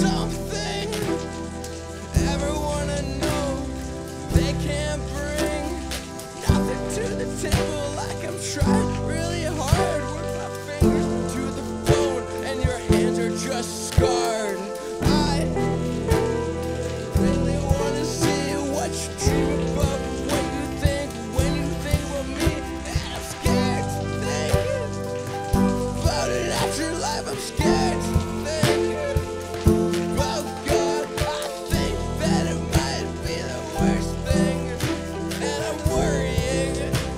something ever wanna know. They can't bring nothing to the table, like I'm trying really hard with my fingers to the phone, and your hands are just scarred. I really wanna see what you dream about, what you think when you think about me, and I'm scared to think about an afterlife. I'm scared to think about God. I think that it might be the worst thing, and I'm worrying,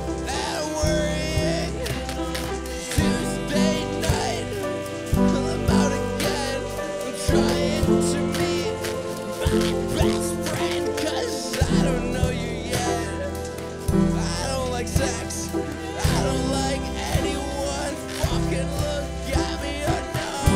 Tuesday night, till I'm out again. I'm trying to meet my best friend, 'cause I don't know you yet. I don't like sex, I don't like anyone fucking look at me or know.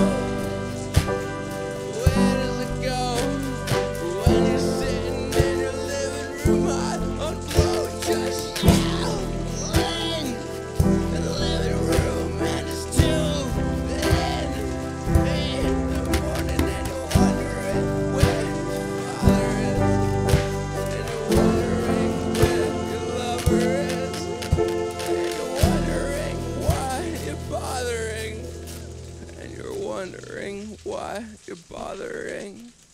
Where does it go when you're sitting in your living room hot on blow, just yelling in the living room, and it's 2 in the morning, and you're wondering where your father is, and you're wondering where your lover is, and you're wondering why you're bothering, and you're wondering why you're bothering.